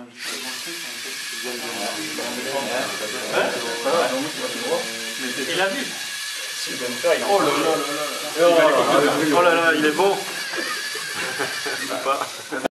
Il a vu. Oh là là là là. Oh là là, il est bon.